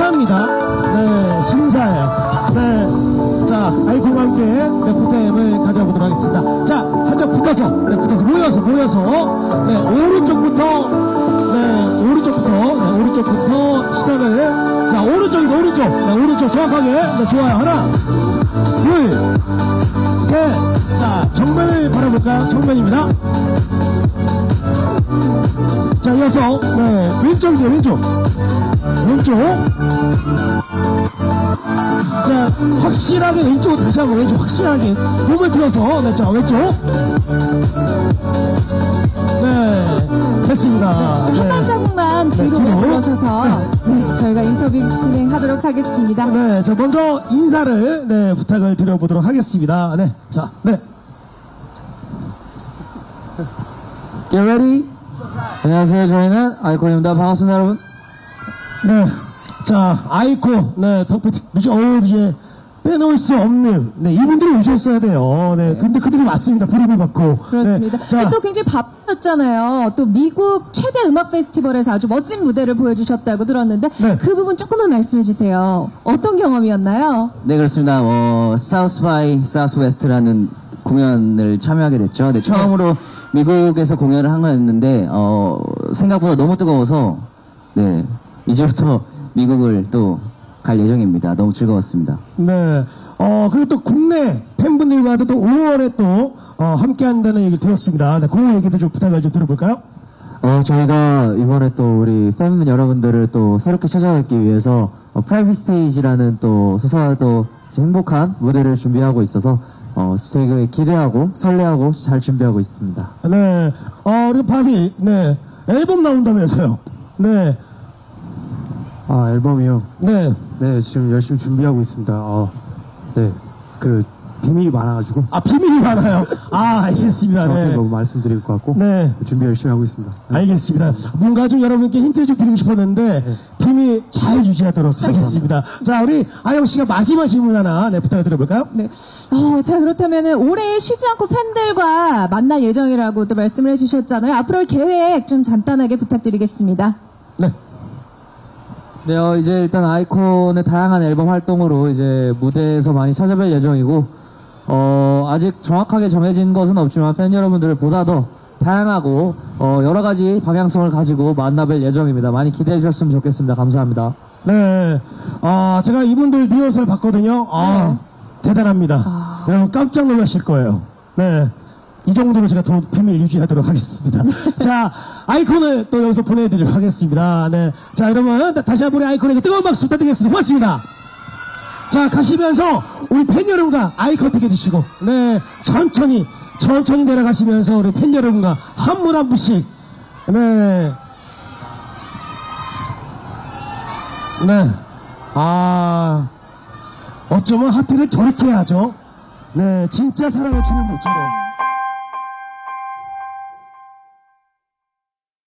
심사입니다. 네, 심사에. 네. 자, 아이콘과 함께 래프타임을 가져보도록 하겠습니다. 자, 살짝 붙어서, 네, 붙어서, 모여서, 네, 오른쪽부터 시선을, 자, 오른쪽, 정확하게, 네, 좋아요. 하나, 둘, 셋, 자, 정면을 바라볼까요? 정면입니다. 자, 이어서, 네, 왼쪽. 자, 확실하게 왼쪽, 다시 한번 왼쪽, 확실하게. 몸을 들어서, 네, 자, 왼쪽. 네, 됐습니다. 네, 한 발자국만 뒤로 물러서서, 네, 저희가 인터뷰 진행하도록 하겠습니다. 네, 자, 먼저 인사를, 네, 부탁을 드려보도록 하겠습니다. 네, 자, 네. Get ready? 안녕하세요. 저희는 아이콘입니다. 반갑습니다, 여러분. 네. 자, 아이콘, 네, 덕분에, 이제, 빼놓을 수 없는, 네, 이분들이 오셨어야 돼요. 네, 근데 그들이 왔습니다. 부름을 받고. 그렇습니다. 네, 자, 또 굉장히 바쁘셨잖아요. 또 미국 최대 음악 페스티벌에서 아주 멋진 무대를 보여주셨다고 들었는데, 네. 그 부분 조금만 말씀해 주세요. 어떤 경험이었나요? 네, 그렇습니다. 사우스 바이 사우스 웨스트라는 공연을 참여하게 됐죠. 네, 처음으로 미국에서 공연을 한 거였는데, 생각보다 너무 뜨거워서, 네, 이제부터 미국을 또 갈 예정입니다. 너무 즐거웠습니다. 네. 그리고 또 국내 팬분들과도 또 5월에 또, 함께 한다는 얘기를 들었습니다. 네, 그 얘기도 좀 부탁을 좀 들어볼까요? 저희가 이번에 또 우리 팬 여러분들을 또 새롭게 찾아뵙기 위해서 프라이빗 스테이지라는 또 소소한 또 행복한 무대를 준비하고 있어서 되게 기대하고 설레하고 잘 준비하고 있습니다. 네. 우리 밤이, 네, 앨범 나온다면서요. 네. 아, 앨범이요? 네. 네, 지금 열심히 준비하고 있습니다. 네, 비밀이 많아가지고. 아, 비밀이 많아요. 아, 알겠습니다. 정확히 네. 너무 말씀드릴 것 같고. 네. 준비 열심히 하고 있습니다. 네. 알겠습니다. 뭔가 좀 여러분께 힌트를 좀 드리고 싶었는데, 비밀 잘 유지하도록 하겠습니다. 자, 우리 아영 씨가 마지막 질문 하나, 네, 부탁을 드려볼까요? 네. 자, 그렇다면은 올해 쉬지 않고 팬들과 만날 예정이라고 또 말씀을 해주셨잖아요. 앞으로의 계획 좀 간단하게 부탁드리겠습니다. 네. 네, 이제 일단 아이콘의 다양한 앨범 활동으로 이제 무대에서 많이 찾아뵐 예정이고, 아직 정확하게 정해진 것은 없지만 팬 여러분들을 보다 더 다양하고, 여러 가지 방향성을 가지고 만나뵐 예정입니다. 많이 기대해 주셨으면 좋겠습니다. 감사합니다. 네. 제가 이분들 리허설 봤거든요. 대단합니다. 여러분 깜짝 놀라실 거예요. 네. 이 정도로 제가 더 비밀 유지하도록 하겠습니다. 자, 아이콘을 또 여기서 보내드리도록 하겠습니다. 네. 자, 여러분, 다시 한번 우리 아이콘에게 뜨거운 박수 부탁드리겠습니다. 고맙습니다. 자, 가시면서 우리 팬 여러분과 아이콘 되게 해주시고, 네. 천천히 내려가시면서 우리 팬 여러분과 한 분 한 분씩, 네. 네. 어쩌면 하트를 저렇게 해야죠. 네. 진짜 사랑을 주는 모처럼.